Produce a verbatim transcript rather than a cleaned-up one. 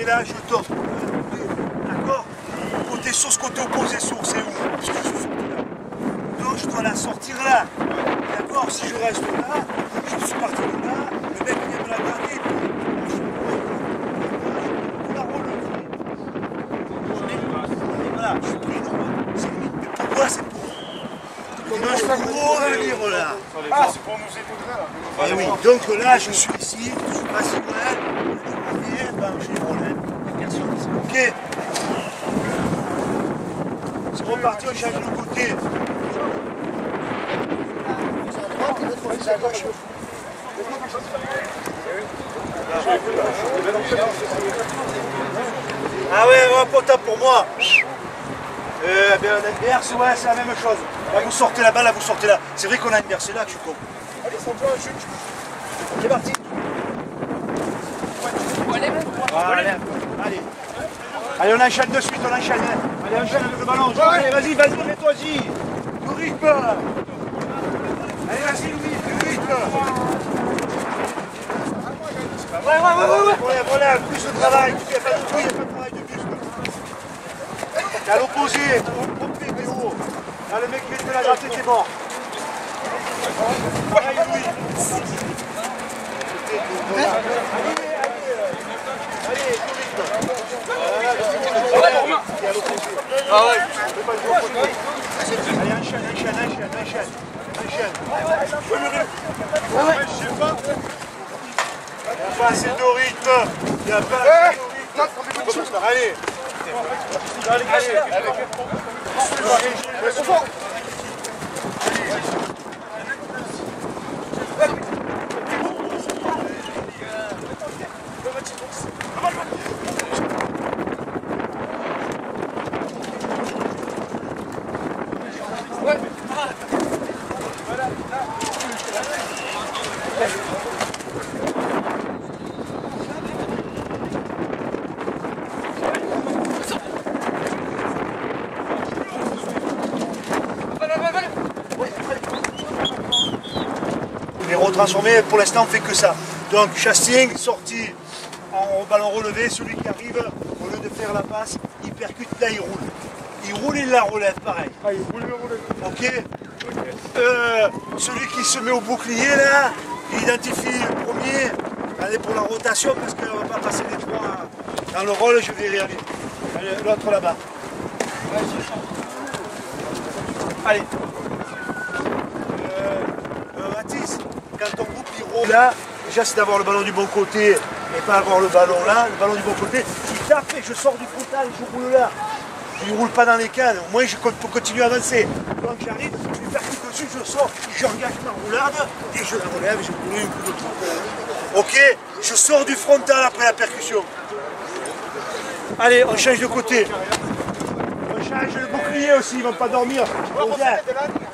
Et là, je tourne. D'accord? Côté source, côté opposé source, c'est où? Parce que je suis sorti là. Donc je dois la sortir là. D'accord? Si je reste là, je suis parti de là, le mec vient me la garder. Je la relever. Voilà, je suis pris droit. C'est limite. Mais pourquoi c'est pour? Comment je peux revenir là? Ah, c'est pour nous écouter là. Eh oui, donc là je suis ici, je suis pas si loin, je reviens, ben j'ai le relais, personne ici. Ok. C'est reparti, on change de côté. C'est à gauche. Ah ouais, un potable pour moi. Euh, bien, on inverse, ouais, c'est la même chose. Là, vous sortez là-bas, là, vous sortez là. C'est vrai qu'on a inversé là, que je suis con. Allez, c'est toi, chute. C'est parti. Voilà. Allez. Allez, on enchaîne de suite, on enchaîne. Allez, enchaîne avec le ballon. Allez, vas-y, vas-y, mets-toi-y. Le rythme. Allez, vas-y, Louis, le rythme. Ouais, ouais, ouais, ouais. Voilà, voilà, plus de travail. Il n'y a pas de bruit, il n'y a pas de travail de plus. À l'opposé, complet, Théo. Là, le mec qui vient de la gratter, c'est mort. Pareil, Louis. Allez, allez, allez, ah ouais. Allez, enchaîne, enchaîne, enchaîne, enchaîne. Enchaîne. Ouais, ouais. Je sais pas. Il n'y a pas assez de rythme. Il n'y a pas assez de rythme. Allez. Allez, allez. Les retransformés, pour l'instant, on fait que ça. Donc, chasting, sortie en ballon relevé, celui qui arrive, au lieu de faire la passe, il percute, là, il roule. Il roule, il la relève, pareil. Ah, il roule, il roule. Ok. Euh, celui qui se met au bouclier, là, il identifie le premier. Allez, pour la rotation, parce qu'on ne va pas passer les trois dans le rôle, je vais réaliser. L'autre là-bas. Allez. Quand on coupe, il roule là, déjà c'est d'avoir le ballon du bon côté et pas avoir le ballon là, le ballon du bon côté, il tape et je sors du frontal et je roule là. Je ne roule pas dans les cannes, au moins je peux continuer à avancer. Donc j'arrive, je vais faire tout dessus, je sors, je engage ma roularde et je la relève et je roule un coup de tout. Ok, je sors du frontal après la percussion. Allez, on change de côté. On change le bouclier aussi, ils ne vont pas dormir.